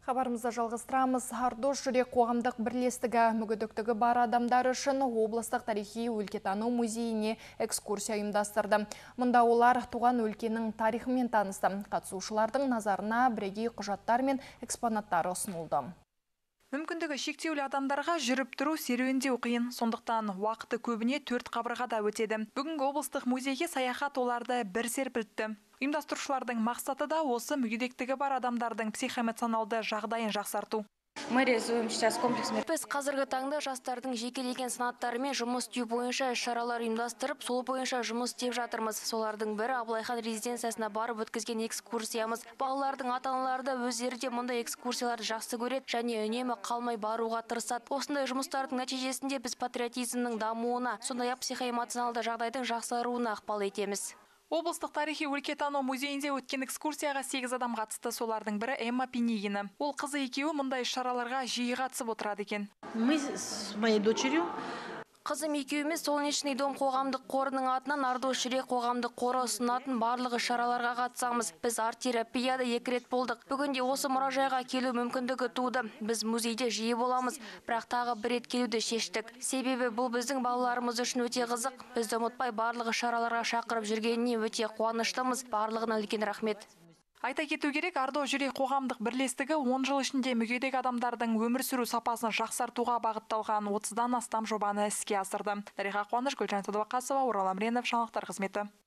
Хабарымызды жалғастырамыз. Ардош жүрек қоғамдық бірлестігі мүгедектігі бар адамдар үшін облыстық тарихи өлкетану музейіне экскурсия ұйымдастырды. Мұнда олар туған өлкенің тарихымен танысты. Қатысушылардың назарына бірегей құжаттар мен экспонаттар ұсынылды. Мүмкіндігі шектеулі адамдарға жүріп тұру серуендеу қиын, сондықтан уақыты көбіне 4 қабырғада өтеді. Бүгінгі облыстық музейге саяхат оларды бір серпілтті. Ұйымдастырушылардың мақсаты да осы мүгедектігі бар адамдардың психоэмоционалды жағдайын жақсарту. Біз қазіргі таңда жастардың жекелеген санаттарымен жұмыс істеу бойынша іс-шаралар ұйымдастырып, сол бойынша жұмыс істеп жатырмыз. Солардың бірі Абылайхан резиденциясына барып өткізген экскурсиямыз. Балалардың ата-аналары да өздері де мұндай экскурсияларды жақсы көреді және үнемі қалмай баруға тырысады. Осындай жұмыстардың нәтижесінде біз патриотизмнің дамуына, сондай-ақ психоэмоционалды жағдайдың жақсаруына ықпал етеміз. Облыстық тарихи өлкетану музейінде өткен экскурсияға 8 адам қатысты, солардың бірі Эмма Пенегина. Ол қызы екеуі мұндай шараларға жиі қатысып отырады екен. Мы с моей дочерью Қызым екеуміз Солнечный дом қоғамдық қорының атынан Ардош жүрек қоғамдық қоры ұсынатын барлығы шараларға қатысамыз. Біз арт-терапияда 2 рет болдық. Бүгінде осы мұражайға келу мүмкіндігі туды. Біз музейде жиі боламыз, бірақ тағы 1 рет келуді шештік. Себебі бұл біздің балаларымыз үшін өте қызық. Бізді ұмытпай барлығы шараларға шақырып жүргеніне өте қуаныштымыз. Барлығына үлкен рахмет. Айта кету керек, Ардош жүрек қоғамдық бірлестігі 10 жыл ішінде мүгедек адамдардың өмір сүру сапасын жақсартуға бағытталған 30-дан астам жобаны іске асырды. Дариға Қуаныш, Гүлжан Садуақасова, Орал Амренов, жаңалықтар қызметі.